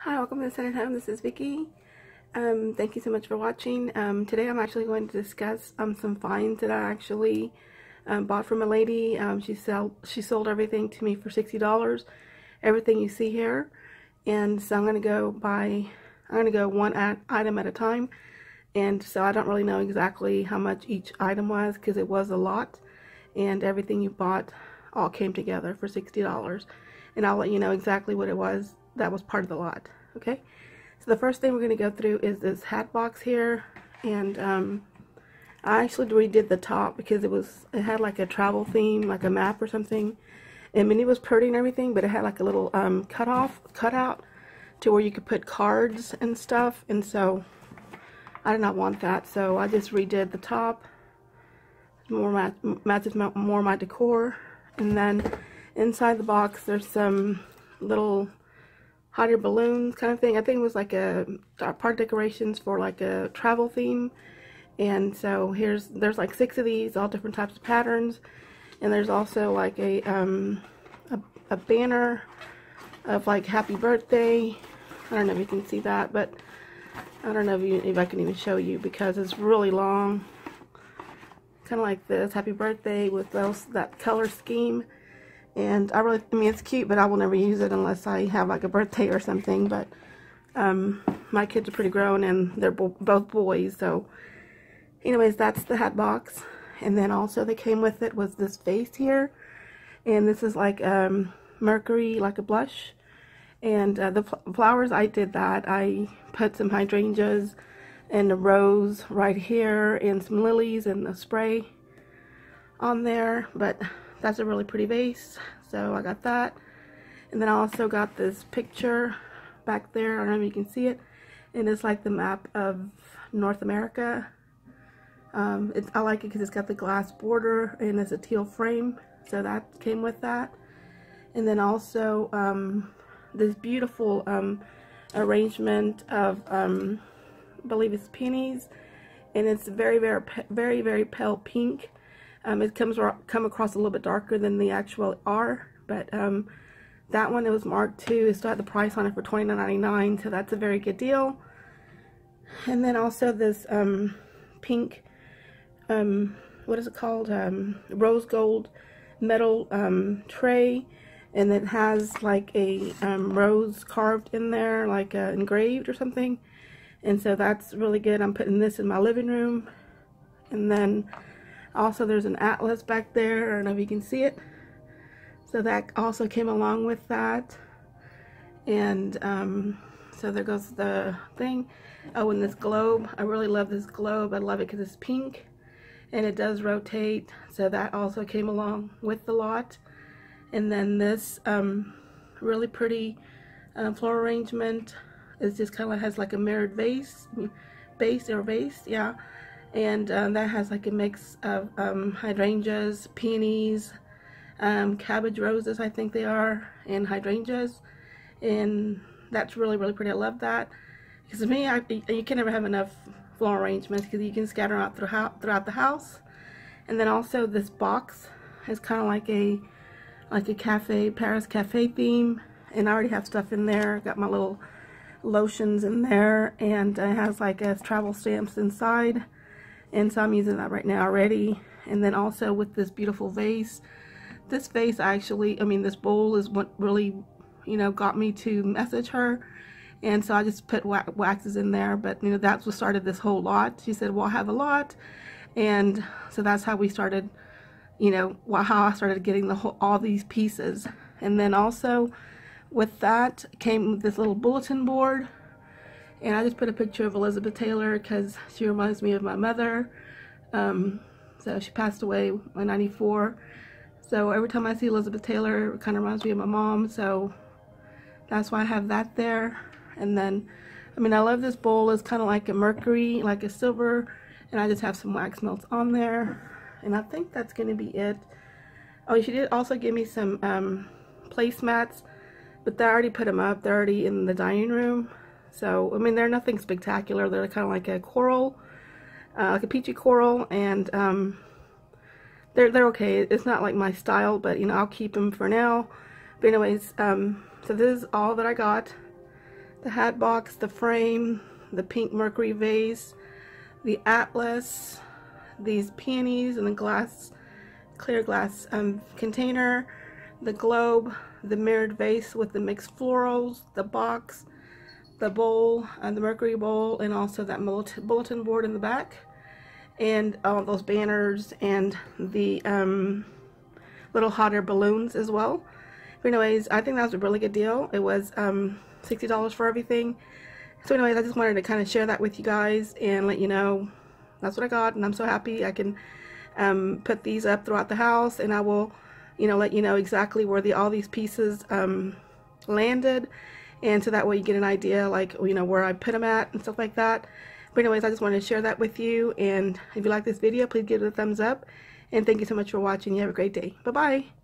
Hi, welcome to Send It Home. This is Vicki. Thank you so much for watching. Today I'm actually going to discuss some finds that I actually bought from a lady. She sold everything to me for $60, everything you see here. And so I'm going to go one item at a time. And so I don't really know exactly how much each item was because it was a lot. And everything you bought all came together for $60. And I'll let you know exactly what it was that was part of the lot. Okay, so the first thing we're going to go through is this hat box here, and I actually redid the top because it had like a travel theme, like a map or something. I mean, it was pretty and everything, but it had like a little cutout to where you could put cards and stuff, and so I did not want that, so I just redid the top. Matches more my decor. And then inside the box there's some little hot air balloons kind of thing. I think it was like a part decorations for like a travel theme. And so there's like 6 of these, all different types of patterns. And there's also like a banner of like happy birthday. I don't know if you can see that, but I don't know if I can even show you because it's really long. Kind of like this, happy birthday with that color scheme. And I mean, it's cute, but I will never use it unless I have like a birthday or something. But my kids are pretty grown and they're both boys. So anyways, that's the hat box. And then also they came with it was this vase here. And this is like Mercury, like a blush. And the flowers, I did that. I put some hydrangeas and a rose right here and some lilies and a spray on there. But that's a really pretty vase, so I got that. And then I also got this picture back there. I don't know if you can see it. And it's like the map of North America. I like it because it's got the glass border and it's a teal frame, so that came with that. And then also this beautiful arrangement of I believe it's peonies, and it's very pale pink. It come across a little bit darker than the actual are, but that one, it was marked too. It still had the price on it for $29.99, so that's a very good deal. And then also this pink, what is it called? Rose gold metal tray, and it has like a rose carved in there, like engraved or something. And so that's really good. I'm putting this in my living room. And then also there's an atlas back there. I don't know if you can see it. So that also came along with that. And so there goes the thing. Oh, and this globe. I really love this globe. I love it because it's pink. And it does rotate. So that also came along with the lot. And then this really pretty floral arrangement. It just kind of has like a mirrored vase, yeah. And that has like a mix of hydrangeas, peonies, cabbage roses, I think they are, and hydrangeas. And that's really pretty. I love that. Because to me, you can never have enough floral arrangements because you can scatter out throughout the house. And then also this box is kind of like a Paris cafe theme. And I already have stuff in there. Got my little lotions in there, and it has like travel stamps inside, and so I'm using that right now already. And then also with this beautiful vase, this vase this bowl is what really, got me to message her. And so I just put waxes in there, but that's what started this whole lot. She said, well, I have a lot, and so that's how we started, how I started getting all these pieces. And then also with that came this little bulletin board, and I just put a picture of Elizabeth Taylor because she reminds me of my mother. So she passed away in '94. So every time I see Elizabeth Taylor, it kind of reminds me of my mom. So that's why I have that there. And then, I love this bowl. It's kind of like a Mercury, like a silver, and I just have some wax melts on there. And I think that's going to be it. Oh, she did also give me some placemats. But I already put them up. They're already in the dining room. So, they're nothing spectacular. They're kind of like a coral, like a peachy coral. And they're okay. It's not like my style, but, I'll keep them for now. But anyways, so this is all that I got. the hat box, the frame, the pink Mercury vase, the atlas, these peonies in the glass, clear glass container, the globe, the mirrored vase with the mixed florals, the box, the bowl, the Mercury bowl, and also that bulletin board in the back, and all those banners and the little hot air balloons as well. But anyways, I think that was a really good deal. It was $60 for everything. So anyways, I just wanted to kind of share that with you guys and let you know that's what I got, and I'm so happy I can put these up throughout the house, and I will, you know, let you know exactly where all these pieces landed, and so that way you get an idea, like, you know, where I put them at and stuff like that. But anyways, I just wanted to share that with you, and if you like this video, please give it a thumbs up, and thank you so much for watching. You have a great day. Bye bye.